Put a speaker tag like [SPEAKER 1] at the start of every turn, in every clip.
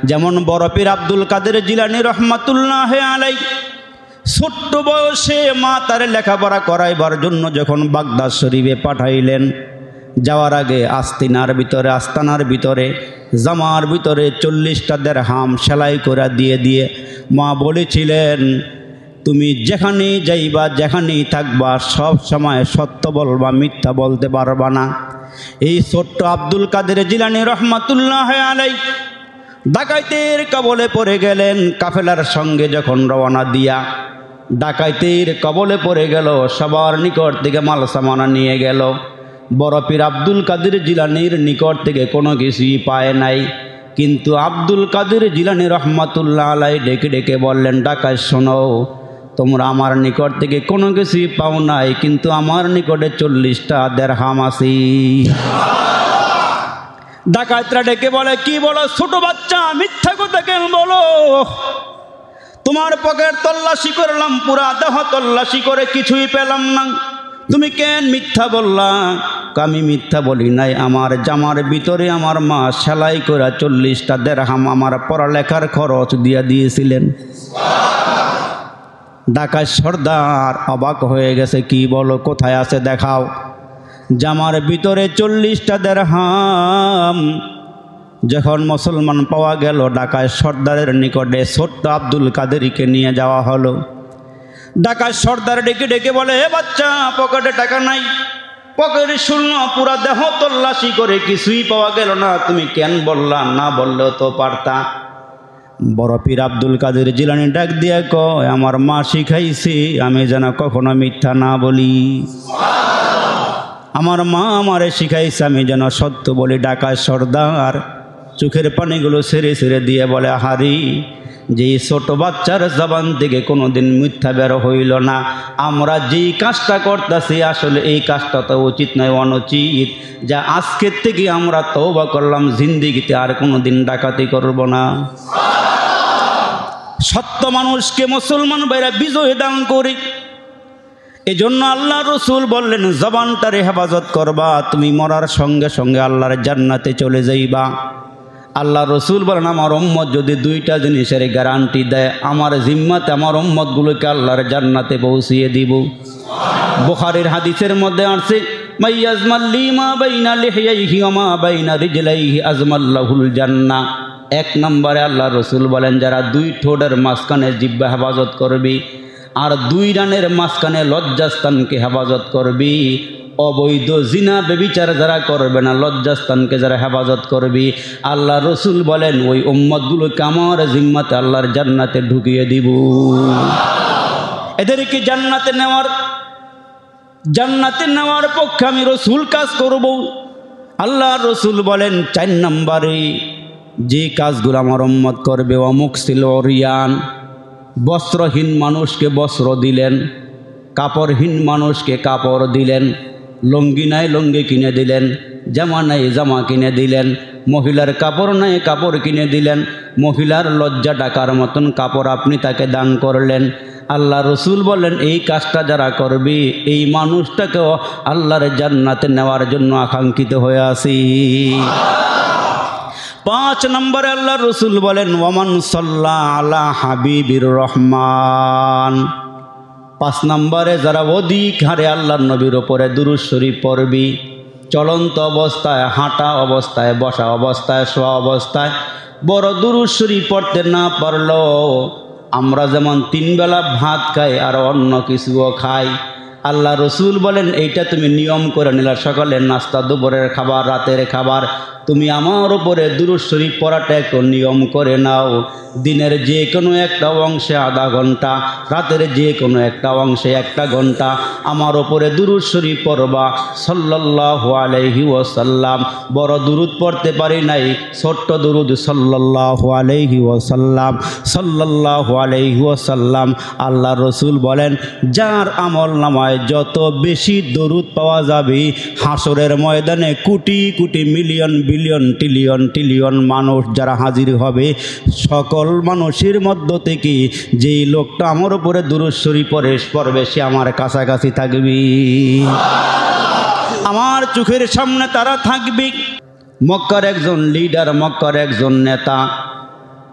[SPEAKER 1] যেমন বড় পীর আব্দুল কাদের জিলানী রহমাতুল্লাহ আলাইহি ছোট্ট বয়সে মা তার লেখাপড়া করাইবার জন্য যখন বাগদাদ শরীফে পাঠাইলেন, যাওয়ার আগে আস্তানার ভিতরে জামার ভিতরে 40টা দিরহাম সেলাই করে দিয়ে মা বলেছিলেন, তুমি যেখানেই যাইবা যেখানেই থাকবা সব সময় সত্য বলবা, মিথ্যা বলতে পারবা না। এই ছোট্ট আব্দুল কাদের জিলানী রহমাতুল্লাহ আলাইহি ডাকাইতের কবলে পড়ে গেলেন। কাফেলার সঙ্গে যখন রওনা দিয়া ডাকাইতের কবলে পড়ে গেল, সবার নিকট থেকে মাল সামানা নিয়ে গেল। বড় পীর আব্দুল কাদের জিলানীর নিকট থেকে কোনো কিছুই পায় নাই। কিন্তু আব্দুল কাদের জিলানী রহমাতুল্লাহ আলাইহি ডেকে ডেকে বললেন, ডাকাত শোনো, তোমরা আমার নিকট থেকে কোনো কিছুই পাও নাই, কিন্তু আমার নিকটে 40টা দিরহাম আছে। ডাকাতরা ডেকে বলে, কি বলো ছোট বাচ্চা, মিথ্যা কথা কেন বলো? তোমার পকেট তল্লাশি করলাম, পুরা দেহ তল্লাশি করে কিছুই পেলাম না, তুমি কেন মিথ্যা বললা? আমি মিথ্যা বলি নাই, আমার জামার ভিতরে আমার মা সেলাই করে 40টা দিরহাম আমার পড়ালেখার খরচ দিয়েছিলেন। ডাকাত সর্দার অবাক হয়ে গেছে, কি বলো, কোথায় আছে দেখাও। জামার ভিতরে 40টা দিরহাম যখন মুসলমান পাওয়া গেল, ডাকাত সর্দারের নিকটে ছোট্ট আব্দুল কাদেরকে নিয়ে যাওয়া হলো। ডাকাত সর্দার ডেকে ডেকে বলে, হে বাচ্চা, পকেটে টাকা নাই, পকেটে শূন্য, পুরা দেহ তল্লাশি করে কিছুই পাওয়া গেল না, তুমি কেন বললা? না বললেও তো পারতা। বড় পীর আব্দুল কাদের জিলানী ডাক দিয়া কয়, আমার মা শিখাইছে আমি যেন কখনো মিথ্যা না বলি। আমার মা আমারে শিখাইছে আমি যেন সত্য বলি। ডাকাত সর্দার চোখের পানিগুলো ছেড়ে ছেড়ে দিয়ে বলে, হারি, যে ছোট বাচ্চার জবান থেকে কোনোদিন মিথ্যা বের হইল না। আমরা যেই কাজটা করতেছি আসলে এই কাজটা তো উচিত নয়, অনুচিত, যা আজকের থেকে আমরা তওবা করলাম, জিন্দেগিতে আর কোনোদিন ডাকাতি করব না। সত্য মানুষকে মুসলমান ভাইরা বিজয় দান করি। এজন্য আল্লাহ রসুল বললেন, জবানটারে হেফাজত করবা, তুমি মরার সঙ্গে সঙ্গে আল্লাহর জান্নাতে চলে যাইবা। আল্লাহ রসুল বলেন, আমার উম্মত যদি 2টা জিনিসের গ্যারান্টি দেয়, আমার জিম্মাতে আমার উম্মতগুলোকে আল্লাহর জান্নাতে পৌঁছিয়ে দিব। বুখারীর হাদিসের মধ্যে আছে, মাইয়াজমাল লিমা বাইনা লিহিয়াইহি ওয়া মা বাইনা রিজলাইহি আজমাল্লাহুল জান্নাহ। 1 নম্বরে আল্লাহ রসুল বলেন, যারা 2 ঠোঁটের মাঝখানে জিহ্বা হেফাজত করবি আর 2 রানের মাঝখানে লজ্জাস্থানকে হেফাজত করবি, অবৈধ জিনা বেবিচার যারা করবে না, লজ্জাস্থানকে যারা হেফাজত করবি, আল্লাহ রসুল বলেন ওই উম্মতগুলোকে আমার জিম্মাতে আল্লাহর জান্নাতে ঢুকিয়ে দিব। এদেরকে জান্নাতে নেওয়ার পক্ষে আমি রসুল কাজ করব। আল্লাহ রসুল বলেন 4 নম্বরে যে কাজগুলো আমার উম্মত করবে, অমুক ছিল রিয়ান, বস্ত্রহীন মানুষকে বস্ত্র দিলেন, কাপড়হীন মানুষকে কাপড় দিলেন, লুঙ্গি নাই লুঙ্গি কিনে দিলেন, জামা নাই জামা কিনে দিলেন, মহিলার কাপড় নাই কাপড় কিনে দিলেন, মহিলার লজ্জা ঢাকার মতন কাপড় আপনি তাকে দান করলেন। আল্লাহ রসুল বলেন, এই কাজটা যারা করবি এই মানুষটাকেও আল্লাহর জান্নাতে নেওয়ার জন্য আকাঙ্ক্ষিত হয়ে আছি। 5 নম্বরে আল্লাহ রসুল বলেন, ওয়ামান সাল্লা আলা হাবিবির রহমান। 5 নম্বরে যারা অধিক হারে আল্লাহর নবীর ওপরে দুরূদ শরীফ পড়বি, চলন্ত অবস্থায়, হাঁটা অবস্থায়, বসা অবস্থায়, শোয়া অবস্থায়, বড় দুরূদ শরীফ পড়তে না পারলেও আমরা যেমন 3 বেলা ভাত খাই আর অন্য কিছুও খাই, আল্লাহ রসুল বলেন এইটা তুমি নিয়ম করে নিলা, সকালের নাস্তা, দুপুরের খাবার, রাতের খাবার, তুমি আমার উপরে দুরূদ শরীফ পড়াটা একটু নিয়ম করে নাও। দিনের যে কোনো একটা অংশে আধা ঘন্টা, রাতের যে কোনো একটা অংশে 1 ঘন্টা আমার উপরে দুরূদ শরীফ পড়বা সাল্লাল্লাহু আলাইহি ওয়াসাল্লাম। বড় দুরূদ পড়তে পারি নাই, ছোট্ট দুরূদ সাল্লাল্লাহু আলাইহি ওয়াসাল্লাম, সাল্লাল্লাহু আলাইহি ওয়াসাল্লাম। আল্লাহ রসুল বলেন, যার আমল নামায় যত বেশি দরুদ পাওয়া যাবে, হাসরের ময়দানে crore crore million billion trillion trillion মানুষ যারা হাজির হবে, সকল মানুষের মধ্য থেকে যেই লোকটা আমার উপরে দুরূদ শরীফ পড়বে সে আমার কাছাকাছি থাকবে, আমার চোখের সামনে তারা থাকবে। মক্কার একজন লিডার, মক্কার একজন নেতা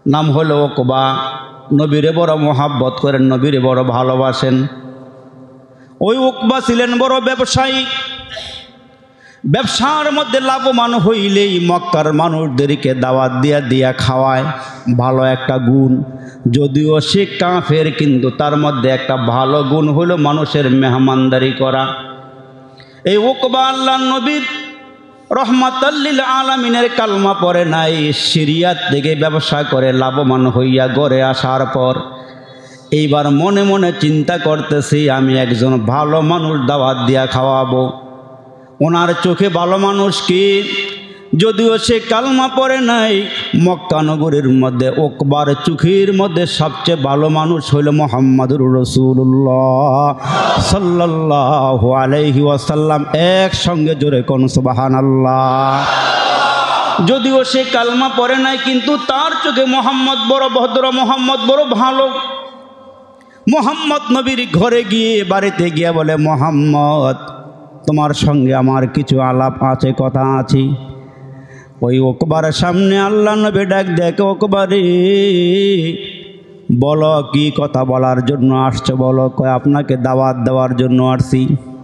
[SPEAKER 1] নাম হলো ওকবা। নবীরে বড় মোহাব্বত করেন, নবীরে বড় ভালোবাসেন। ওই ওকবা ছিলেন বড় ব্যবসায়ী। ব্যবসার মধ্যে লাভবান হইলেই মক্কার মানুষদেরকে দাওয়াত দিয়া দিয়া খাওয়ায়, ভালো একটা গুণ। যদিও সে কাফের, কিন্তু তার মধ্যে একটা ভালো গুণ হলো মানুষের মেহমানদারি করা। এই ওকবা আল্লাহর নবীর রহমাতাল লিল আলামিনের কালমা পড়ে নাই, সিরিয়াত থেকে ব্যবসা করে লাভবান হইয়া গড়ে আসার পর এইবার মনে মনে চিন্তা করতেছি, আমি একজন ভালো মানুষ দাওয়াত দিয়া খাওয়াবো। ওনার চোখে ভালো মানুষ কি? যদিও সে কালমা পড়ে নাই, মক্কা নগরীর মধ্যে ওকবার চোখের মধ্যে সবচেয়ে ভালো মানুষ হইল মুহাম্মাদুর রাসূলুল্লাহ সাল্লাল্লাহু আলাইহি ওয়াসাল্লাম। একসঙ্গে জোরে কোন সুবহানাল্লাহ। যদিও সে কালমা পড়ে নাই, কিন্তু তার চোখে মোহাম্মদ বড় ভদ্র, মোহাম্মদ বড় ভালো। মোহাম্মদ নবীর ঘরে গিয়ে, বাড়িতে গিয়ে বলে, মোহাম্মদ তোমার সঙ্গে আমার কিছু আলাপ আছে, কথা আছে। ওই ওকবার সামনে আল্লাহ নবী ডাক দেখে, ওকবারে বলো কি কথা বলার জন্য আসছো বলো। কয় আপনাকে দাওয়াত দেওয়ার জন্য আসছি।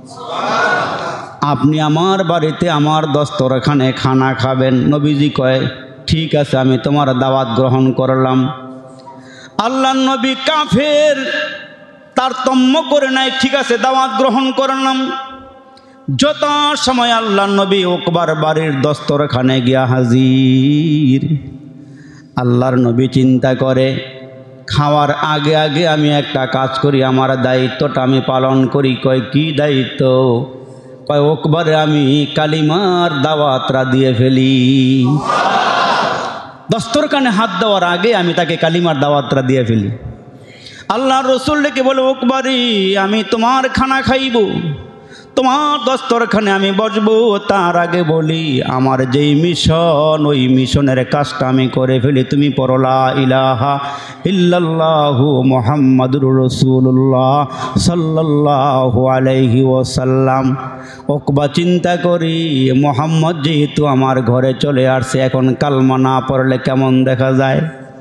[SPEAKER 1] আপনি আমার বাড়িতে আমার দস্তরখানে খানা খাবেন। নবীজি কয় ঠিক আছে, আমি তোমার দাওয়াত গ্রহণ করলাম। আল্লাহ নবী কাফের, তারতম্য করে নাই, ঠিক আছে দাওয়াত গ্রহণ করলাম। যত সময় আল্লাহ নবী ওকবার বাড়ির দস্তরখানে গিয়া হাজির, আল্লাহর নবী চিন্তা করে, খাওয়ার আগে আগে আমি একটা কাজ করি, আমার দায়িত্বটা আমি পালন করি। কয় কি দায়িত্ব? কয় ওকবারে আমি কালিমার দাওয়াতরা দিয়ে ফেলি। দস্তরখানে হাত দেওয়ার আগে আমি তাকে কালিমার দাওয়াতরা দিয়ে ফেলি। আল্লাহর রাসূল ডেকে বলে, ওকবারি আমি তোমার খানা খাইব, তোমার দস্তরখানে আমি বসবো, তার আগে বলি আমার যেই মিশন, ওই মিশনের কাজটা আমি করে ফেলি। তুমি পড়ো লা ইলাহা ইল্লাল্লাহু মুহাম্মাদুর রাসূলুল্লাহ সাল্লাল্লাহু আলাইহি ওয়াসাল্লাম। ওকবা চিন্তা করি, মুহাম্মদ যেহেতু আমার ঘরে চলে আসছে, এখন কালমা না পড়লে কেমন দেখা যায়।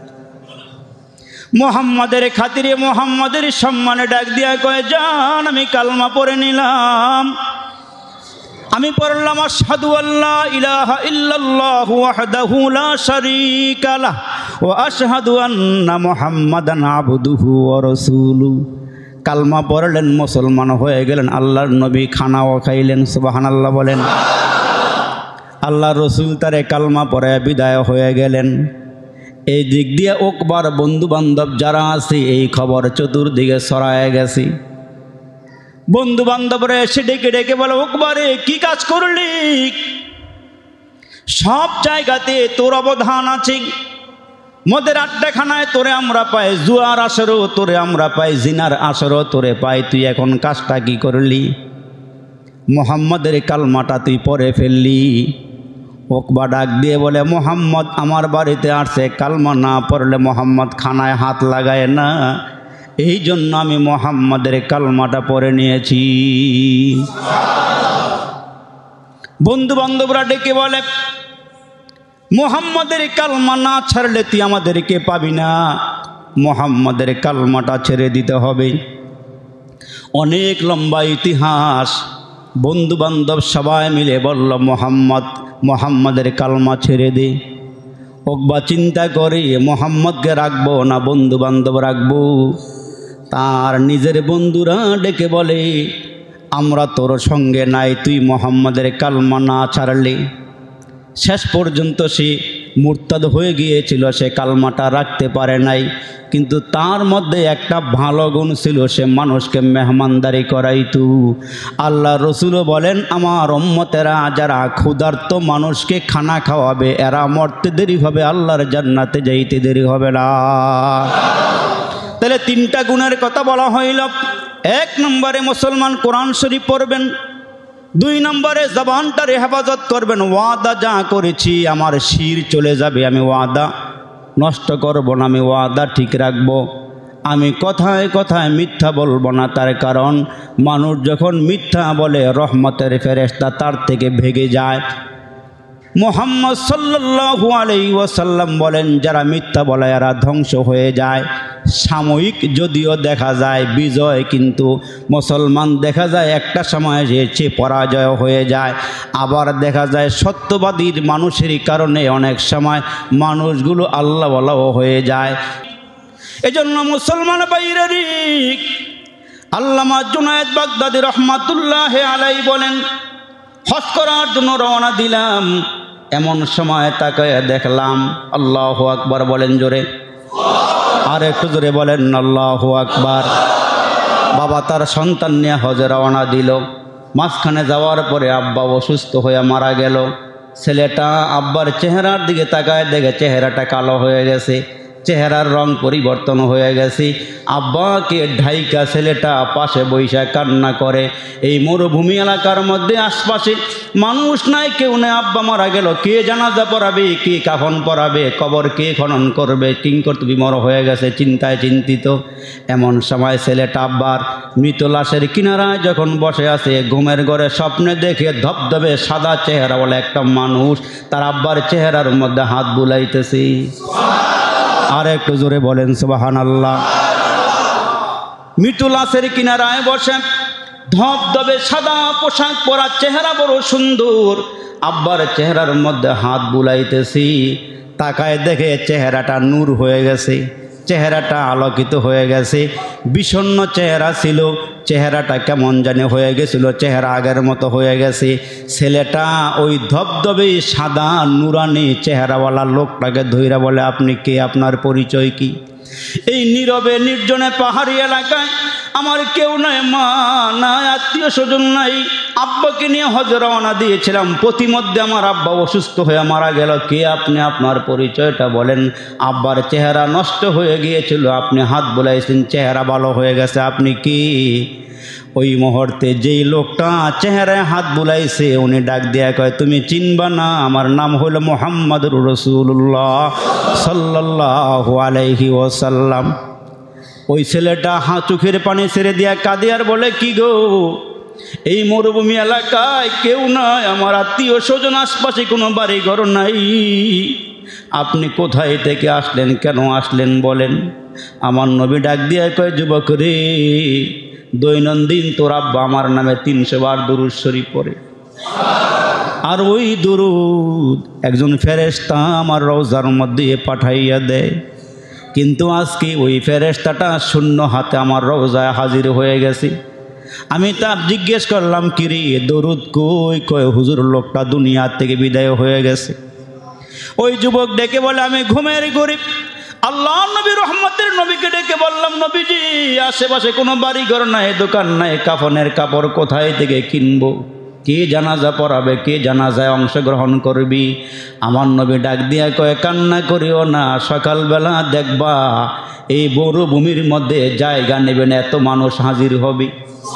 [SPEAKER 1] মোহাম্মদের খাতিরে, মোহাম্মদের সম্মানে ডাক দিয়া কয়, জান আমি কালমা পড়ে নিলাম, আমি পড়লাম আশহাদু আল্লা ইলাহা ইল্লাল্লাহু ওয়াহদাহু লা শারীকা লাহু ওয়া আশহাদু আন্না মুহাম্মাদান আবদুহু ওয়া রাসূলুহু। কালমা পড়লেন, মুসলমান হয়ে গেলেন। আল্লাহর নবী খানাও খাইলেন। সুবহানাল্লাহ বলেন। আল্লাহর রাসূল তারে কালমা পড়ে বিদায় হয়ে গেলেন। এই দিক দিয়ে ওকবার বন্ধু বান্ধব যারা আছে, এই খবর চতুর্দিকে ছড়ায় গেছে। বন্ধু বান্ধবরা এসে ডেকে ডেকে বলে, ওকবারে কি কাজ করলি? সব জায়গাতে তোর অবদান আছে। মদের আড্ডাখানায় তোরে আমরা পাই, জুয়ার আসরও তোরে আমরা পাই, জিনার আসরও তোরে পাই, তুই এখন কাজটা কি করলি? মুহাম্মদের কালমাটা তুই পড়ে ফেললি। ওকবা ডাক দিয়ে বলে, মোহাম্মদ আমার বাড়িতে আসছে, কালমা না পড়লে মোহাম্মদ খানায় হাত লাগায় না, এই জন্য আমি মোহাম্মদের কালমাটা পড়ে নিয়েছি। বন্ধু বান্ধবরা ডেকে বলে, মোহাম্মদের কালমা না ছাড়লে তুই আমাদেরকে পাবি না, মোহাম্মদের কালমাটা ছেড়ে দিতে হবে। অনেক লম্বা ইতিহাস। বন্ধু বান্ধব সবাই মিলে বলল, মোহাম্মদের কালমা ছেড়ে দে। ওকবা চিন্তা করি, মোহাম্মদকে রাখবো না বন্ধু বান্ধব রাখবো। তার নিজের বন্ধুরা ডেকে বলে, আমরা তোর সঙ্গে নাই, তুই মোহাম্মদের কালমা না ছাড়লে। শেষ পর্যন্ত সে মুরতাদ হয়ে গিয়েছিল, সে কালমাটা রাখতে পারে নাই। কিন্তু তার মধ্যে একটা ভালো গুণ ছিল, সে মানুষকে মেহমানদারি করাইতো। আল্লাহ রসুলও বলেন, আমার উম্মতেরা যারা ক্ষুধার্ত মানুষকে খানা খাওয়াবে, এরা মরতে দেরি হবে, আল্লাহর জান্নাতে যাইতে দেরি হবে না। তাহলে তিনটা গুণের কথা বলা হইল। এক নম্বরে মুসলমান কোরআন শরীফ পড়বেন। দুই নম্বরে জবানটার হেফাজত করবেন। ওয়াদা যা করেছি, আমার শির চলে যাবে, আমি ওয়াদা নষ্ট করব না, আমি ওয়াদা ঠিক রাখব। আমি কথায় কথায় মিথ্যা বলবো না। তার কারণ মানুষ যখন মিথ্যা বলে, রহমতের ফেরেশতা তার থেকে ভেগে যায়। মুহাম্মদ সাল্লাল্লাহু আলাইহি ওয়াসাল্লাম বলেন, যারা মিথ্যা বলে এরা ধ্বংস হয়ে যায়। সাময়িক যদিও দেখা যায় বিজয়, কিন্তু মুসলমান দেখা যায় একটা সময় যে পরাজয় হয়ে যায়। আবার দেখা যায় সত্যবাদীর মানুষেরই কারণে অনেক সময় মানুষগুলো আল্লাহওয়ালাও হয়ে যায়। এজন্য মুসলমান বাইরেরই আল্লামা জুনায়েদ বাগদাদী রহমাতুল্লাহি আলাইহি বলেন, হজ করার জন্য রওনা দিলাম, এমন সময় তাকায় দেখলাম, আল্লাহু আকবার বলেন জোরে, আর একটু জোরে বলেন আল্লাহু আকবার। বাবা তার সন্তান নিয়ে হজে রওনা দিল। মাঝখানে যাওয়ার পরে আব্বা অসুস্থ হয়ে মারা গেল। ছেলেটা আব্বার চেহারার দিকে তাকায় দেখে চেহারাটা কালো হয়ে গেছে, চেহারার রং পরিবর্তন হয়ে গেছে। আব্বাকে ঢাইকা ছেলেটা পাশে বৈশা কান্না করে। এই মরুভূমি এলাকার মধ্যে আশপাশে মানুষ নাই, কেউ নেই। আব্বা মারা গেল, কে জানাজা পড়াবে, কে কাফন পরাবে, কবর কে খনন করবে, কিংকর্ত বিমর হয়ে গেছে, চিন্তায় চিন্তিত। এমন সময় ছেলেটা আব্বার মৃত লাশের কিনারায় যখন বসে আছে, ঘুমের ঘরে স্বপ্নে দেখে ধবধবে সাদা চেহারা বলে একটা মানুষ তার আব্বার চেহারার মধ্যে হাত বুলাইতেছে। আর একটু জোরে বলেন সুবহানাল্লাহ। মৃত্যু লাশের কিনারায় বসে ধবধবে সাদা পোশাক পরা, চেহারা বড় সুন্দর, আব্বার চেহারার মধ্যে হাত বুলাইতেছি। তাকায় দেখে চেহারাটা নূর হয়ে গেছে, চেহারাটা আলোকিত হয়ে গেছে। বিষণ্ণ চেহারা ছিল, চেহারাটা কেমন জানে হয়ে গেছিল, চেহারা আগের মতো হয়ে গেছে। ছেলেটা ওই ধবধবে সাদা নুরানি চেহারাওয়ালা লোকটাকে ধইরা বলে, আপনি কে, আপনার পরিচয় কি? এই নীরবে নির্জনে পাহাড়ি এলাকায় আমার কেউ নাই, মা নাই, আত্মীয় স্বজন নাই। আব্বাকে নিয়ে হজ রওনা দিয়েছিলাম, প্রতিমধ্যে আমার আব্বা অসুস্থ হয়ে মারা গেল। কে আপনি, আপনার পরিচয়টা বলেন। আব্বার চেহারা নষ্ট হয়ে গিয়েছিল, আপনি হাত বোলাইছেন, চেহারা ভালো হয়ে গেছে, আপনি কি? ওই মুহূর্তে যেই লোকটা চেহারায় হাত বুলাইছে উনি ডাক দিয়া কয়, তুমি চিনবা না, আমার নাম হলো মুহাম্মদুর রাসূলুল্লাহ সাল্লাল্লাহু আলাইহি ওয়াসাল্লাম। ওই ছেলেটা চোখের পানি ছেড়ে দিয়া কাঁদে আর বলে, কি গো, এই মরুভূমি এলাকায় কেউ নাই, আমার আত্মীয় স্বজন আশপাশে কোনো বাড়ি ঘর নাই, আপনি কোথায় থেকে আসলেন, কেন আসলেন বলেন। আমার নবী ডাক দিয়া কয়, যুবক রে, দৈনন্দিন তোর আব্বা আমার নামে 300 বার দুরূদ শরীফ পড়ে, আর ওই দুরূদ একজন ফেরেশতা আমার রওজার মধ্যে পাঠাইয়া দেয়। কিন্তু আজকে ওই ফেরেশতাটা শূন্য হাতে আমার রওজায় হাজির হয়ে গেছে। আমি তার জিজ্ঞেস করলাম, কিরে দরুদ কই? কয় হুজুর, লোকটা দুনিয়া থেকে বিদায় হয়ে গেছে। ওই যুবক ডেকে বলে, আমি ঘুমের গরিব। আল্লাহ নবী রহমতের নবীকে ডেকে বললাম, নবীজি আশেপাশে কোনো বাড়িঘর নাই, দোকান নাই, কাফনের কাপড় কোথায় থেকে কিনবো, কে জানাজা পড়াবে, কে জানাজায় অংশগ্রহণ করবি? আমার নবী ডাক দিয়া কয়, কান্না করিও না, সকালবেলা দেখবা এই মরুভূমির মধ্যে জায়গা নেবেন, এত মানুষ হাজির হবে,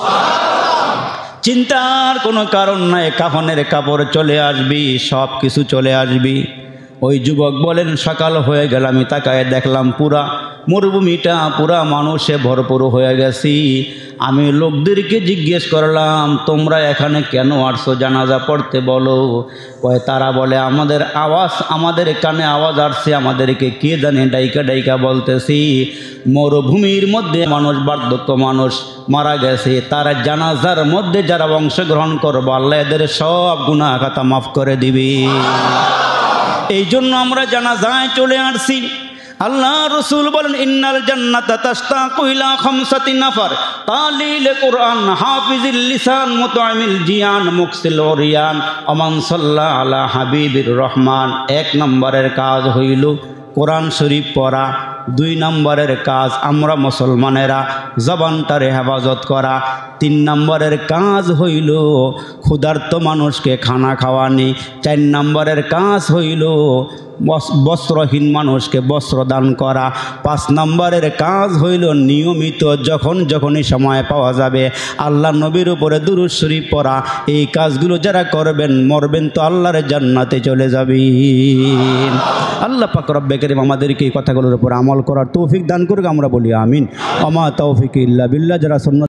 [SPEAKER 1] চিন্তার কোনো কারণ নাই, কাফনের কাপড় চলে আসবি, সব কিছু চলে আসবি। ওই যুবক বলেন, সকাল হয়ে গেল, আমি তাকায় দেখলাম পুরা মরুভূমিটা পুরা মানুষে ভরপুর হয়ে গেছি। আমি লোকদেরকে জিজ্ঞেস করলাম, তোমরা এখানে কেন আসছো, জানাজা পড়তে বলো। কয় তারা বলে, আমাদের কানে আওয়াজ আসছে, আমাদেরকে কে জানে ডাইকা ডাইকা বলতেছি, মরুভূমির মধ্যে মানুষ, বার্ধক্য মানুষ মারা গেছে, তারা জানাজার মধ্যে যারা অংশগ্রহণ করবো, আল্লাহ এদের সব গুনাহ খাতা মাফ করে দিবি। এই জন্য আমরা জানাজায় চলে আসছি। আল্লাহ রসুল বলেন, ইন্নাল জান্নাতা তাশতাকু ইলা 5 নাফার, তালিল কুরআন, হাফিজিল লিসান, মুতআমিল জিয়ান, মুকসিল ওরিয়ান, ওমান সাল্লা আলা হাবিবির রহমান। 1 নম্বরের কাজ হইল কোরআন শরীফ পড়া। 2 নম্বরের কাজ আমরা মুসলমানেরা জবানটারে হেফাজত করা। 3 নম্বরের কাজ হইল ক্ষুধার্ত মানুষকে খানা খাওয়ানি। 4 নম্বরের কাজ হইল বস্ত্রহীন মানুষকে বস্ত্র দান করা। 5 নম্বরের কাজ হইল নিয়মিত যখনই সময় পাওয়া যাবে আল্লাহ নবীর উপরে দুরূদ শরীফ পড়া। এই কাজগুলো যারা করবেন মরবেন তো আল্লাহর জান্নাতে চলে যাবেন। আল্লাহ পাক রব্বে কারীম আমাদেরকে এই কথাগুলোর উপর আমল করার তৌফিক দান করুক। আমরা বলি আমিন। ওমা তৌফিক ইল্লা বিল্লাহ। যারা